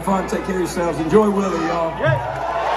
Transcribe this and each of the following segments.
Fun, take care of yourselves. Enjoy Willie, y'all. Yeah.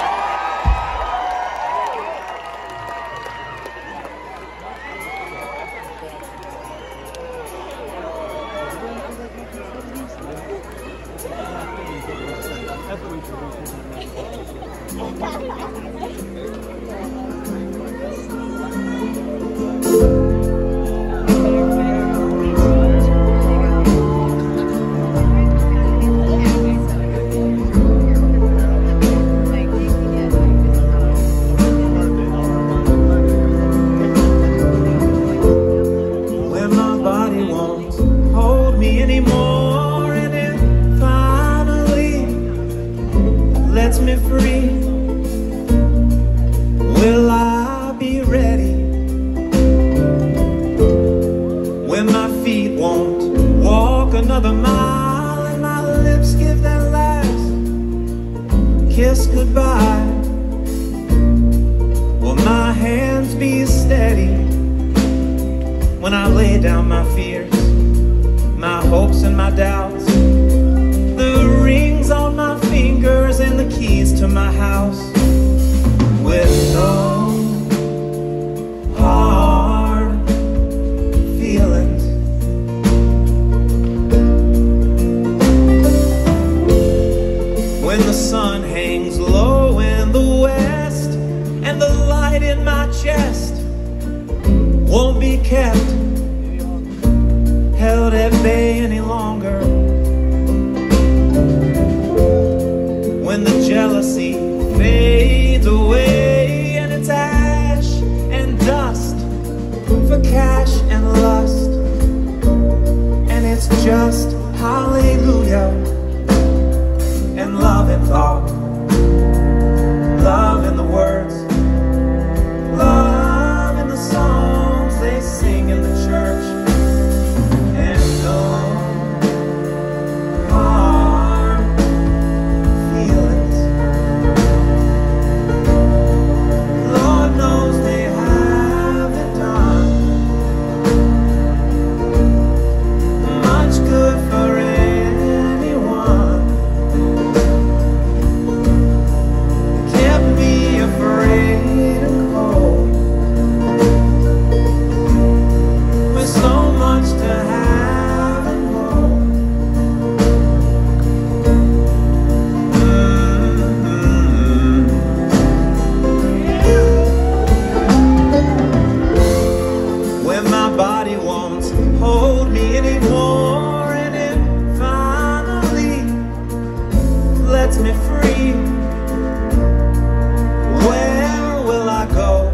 Me free, will I be ready when my feet won't walk another mile and my lips give that last kiss goodbye? Will my hands be steady when I lay down my fears, my hopes and my doubts, the rings on my fingers and the keys to my house, with no hard feelings? When the sun hangs low in the west and the light in my chest won't be kept, held at bay any longer, when the jealousy fades away and it's ash and dust for cash and lust, and it's just hallelujah and love in thought, love in the words, love in the songs they sing in the church, and no me free, where will I go?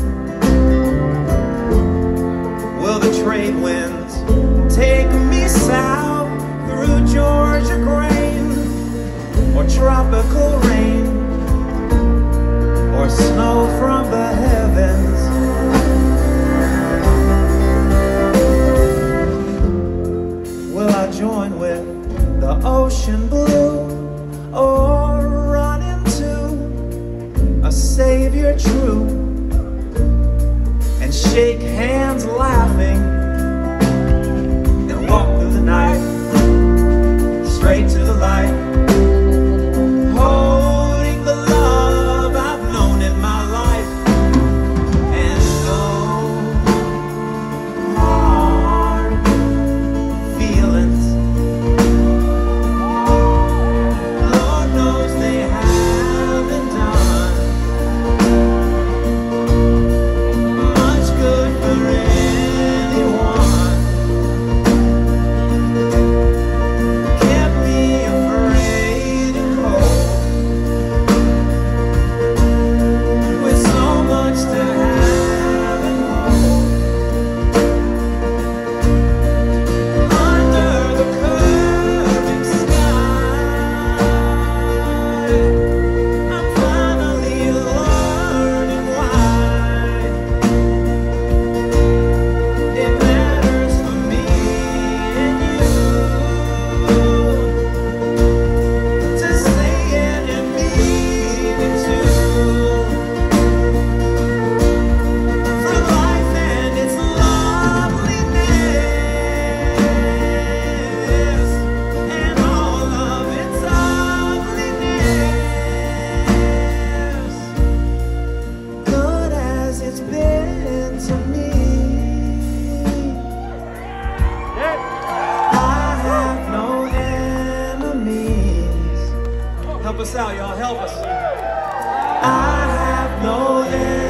Will the trade winds take me south through Georgia grain, or tropical rain, or snow from the heavens? Will I join with the ocean blue, or run into a savior true and shake hands laughing and walk through the night straight to the light? Oh, Help us out, y'all. Help us. I have no end.